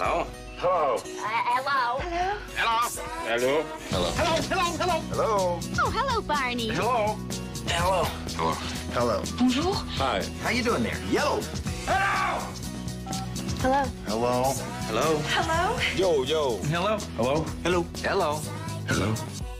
Hello. Hello. Hello. Hello. Hello. Hello. Hello. Oh, hello, Barney. Hello. Hello. Hello. Hello. Bonjour. Hi. How you doing there? Yo. Hello. Hello. Hello. Hello. Yo. Hello. Hello. Hello. Hello.